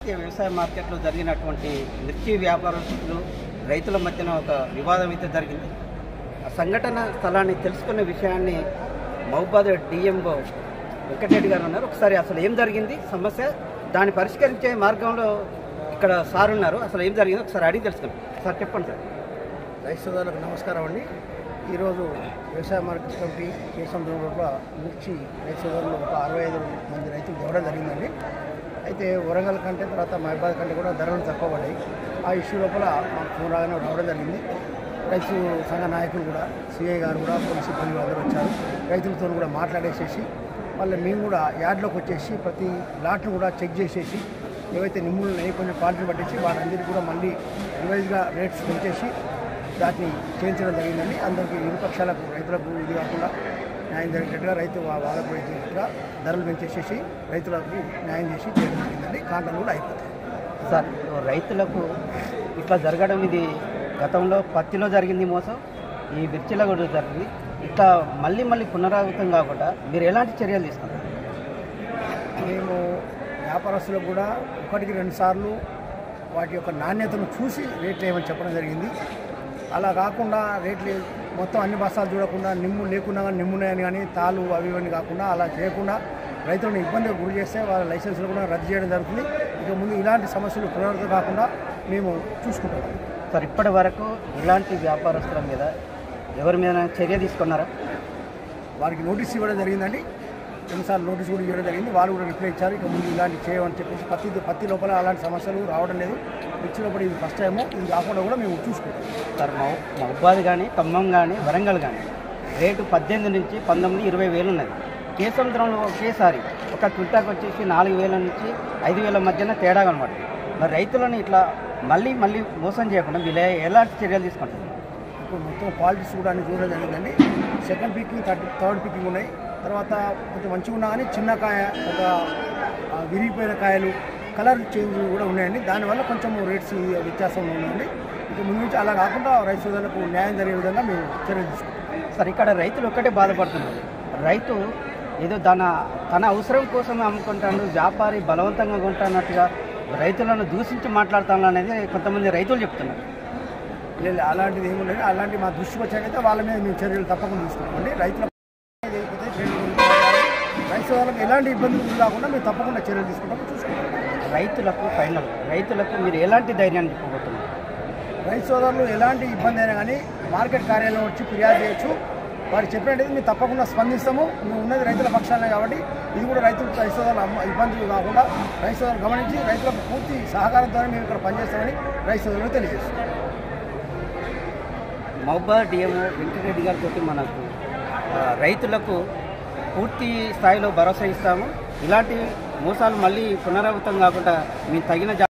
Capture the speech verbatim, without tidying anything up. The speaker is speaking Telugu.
జాతీయ వ్యవసాయ మార్కెట్లో జరిగినటువంటి మిర్చి వ్యాపారస్తులు రైతుల మధ్యన ఒక వివాదం అయితే జరిగింది. ఆ సంఘటన స్థలాన్ని తెలుసుకున్న విషయాన్ని మహబూబాద్ డిఎంఓ వెంకటరెడ్డి గారు ఉన్నారు. ఒకసారి అసలు ఏం జరిగింది సమస్య, దాన్ని పరిష్కరించే మార్గంలో ఇక్కడ సార్ ఉన్నారు. అసలు ఏం జరిగిందో ఒకసారి అడిగి తెలుసుకున్నాం. సార్ చెప్పండి సార్. రైతు సోదరులకు నమస్కారం అండి. ఈరోజు వ్యవసాయ మార్కెట్ కమిటీ కేశం లోపల మిర్చి రైతు సోదరులు ఒక అరవై ఐదు మంది రైతులు ఇవ్వడం జరిగిందండి. అయితే వరంగల్ కంటే తర్వాత మహబూబాద్ కంటే కూడా ధరలు తక్కువ పడ్డాయి. ఆ ఇష్యూ లోపల మాకు ఫోన్ రాగానే రావడం జరిగింది. రైతు సంఘ నాయకులు కూడా, సిఐ గారు కూడా, పోలీసు సిబ్బంది అందరూ వచ్చారు. రైతులతో కూడా మాట్లాడేసేసి మళ్ళీ మేము కూడా యార్డ్లోకి వచ్చేసి ప్రతి లాట్ను కూడా చెక్ చేసేసి ఏవైతే నిమ్ములు ఉన్నాయి కొంచెం క్వాలిటీ పట్టేసి వారందరికీ కూడా మళ్ళీ రివైజ్గా రేట్స్ పెంచేసి దాన్ని చేయించడం జరిగిందండి. అందరికీ ఇరుపక్షాలకు రైతులకు ఇది కాకుండా న్యాయం జరిగేట్టుగా రైతు వాళ్ళకు పోయేట్టుగా ధరలు పెంచేసేసి రైతులకు న్యాయం చేసి చేయడం జరిగిందండి. కాంటాలు కూడా అయిపోతాయి. సార్, రైతులకు ఇట్లా జరగడం ఇది గతంలో పత్తిలో జరిగింది మోసం, ఈ మిర్చిలో కూడా జరిగింది. ఇట్లా మళ్ళీ మళ్ళీ పునరావృతం కాకుండా మీరు ఎలాంటి చర్యలు తీసుకుంటారు? మేము వ్యాపారస్తులకు కూడా ఒకటికి రెండు సార్లు వాటి యొక్క నాణ్యతను చూసి రేట్లు ఏమని చెప్పడం జరిగింది. అలా కాకుండా రేట్లు మొత్తం అన్ని బస్తాలు చూడకుండా నిమ్ము లేకుండా కానీ నిమ్మున్నాయని కానీ తాలు అవి ఇవన్నీ కాకుండా అలా చేయకుండా రైతులను ఇబ్బందిగా గురి చేస్తే వాళ్ళ లైసెన్సులు కూడా రద్దు చేయడం జరుగుతుంది. ఇక ముందు ఇలాంటి సమస్యలు పునరావృతం కాకుండా మేము చూసుకుంటాం. సార్, ఇప్పటి వరకు ఇలాంటి వ్యాపారస్తుల మీద ఎవరి మీద చర్య తీసుకున్నారా? వారికి నోటీస్ ఇవ్వడం జరిగిందండి. రెండుసార్లు నోటీస్ కూడా ఇవ్వడం జరిగింది. వాళ్ళు కూడా రిప్లై ఇచ్చారు. ఇక ముందు ఇలాంటి చేయమని చెప్పేసి పత్తి పత్తి లోపల అలాంటి సమస్యలు రావడం లేదు. మిర్చి లోపల ఇది ఫస్ట్ టైము, ఇది కాకుండా కూడా మేము చూసుకుంటాం. సార్, మహ మహబూబాద్ కానీ, ఖమ్మం కానీ, వరంగల్ కానీ రేటు పద్దెనిమిది నుంచి పంతొమ్మిది ఇరవై వేలు ఉన్నది. కేసముద్రంలో ఒకేసారి ఒక క్వింటాకు వచ్చేసి నాలుగు వేల నుంచి ఐదు వేల మధ్యన తేడా కనమాట. మరి రైతులను ఇట్లా మళ్ళీ మళ్ళీ మోసం చేయకుండా వీళ్ళు ఎలాంటి చర్యలు తీసుకుంటారు? ఇప్పుడు మొత్తం క్వాలిటీస్ కూడా అన్ని చూడడం జరిగిందండి. Second picking, third third picking ఉన్నాయి. తర్వాత కొంచెం మంచిగా ఉన్నా కానీ చిన్న కాయ, ఒక విరిగిపోయిన కాయలు, కలర్ చేంజ్ కూడా ఉన్నాయండి. దానివల్ల కొంచెం రేట్స్ వ్యత్యాసం ఉన్నాయండి. ఇక ముందు నుంచి అలా కాకుండా రైతు సోదరులకు న్యాయం జరిగే విధంగా మేము చర్యలు తీసుకుంటాం. సార్, ఇక్కడ రైతులు ఒక్కటే బాధపడుతున్నారు. రైతు ఏదో తన తన అవసరం కోసం అమ్ముకుంటాడు, వ్యాపారి బలవంతంగా కొంటున్నట్టుగా రైతులను దూషించి మాట్లాడతాను అనేది కొంతమంది రైతులు చెప్తున్నారు. లేదు, అలాంటిది ఏమి ఉండదు. అలాంటి మా దృష్టికి వచ్చాకైతే వాళ్ళ మీద మేము చర్యలు తప్పకుండా తీసుకుంటామండి. రైతుల రైతు సోదరులకు ఎలాంటి ఇబ్బందులు కాకుండా మేము తప్పకుండా చర్యలు తీసుకుంటాము, చూసుకుంటాం. రైతులకు ఫైనల్ రైతులకు మీరు ఎలాంటి ధైర్యాన్ని చెప్పబోతున్నారు? రైతు సోదరులు ఎలాంటి ఇబ్బంది అయినా కానీ మార్కెట్ కార్యాలయం వచ్చి ఫిర్యాదు చేయొచ్చు. వారు చెప్పినట్టయితే మేము తప్పకుండా స్పందిస్తాము. మేము ఉన్నది రైతుల పక్షాలనే కాబట్టి ఇది కూడా రైతులు రైతు సోదరులు ఇబ్బందులు కాకుండా రైతు సోదరులు గమనించి రైతులకు పూర్తి సహకారంతోనే మేము ఇక్కడ పనిచేస్తామని రైతు సోదరులు తెలియజేస్తాం. మహబూబాద్ డిఎంఓ వెంకటరెడ్డి గారితో మనకు రైతులకు పూర్తి స్థాయిలో భరోసా ఇస్తాము. ఇలాంటి మోసాలు మళ్ళీ పునరావృతం కాకుండా మేము తగిన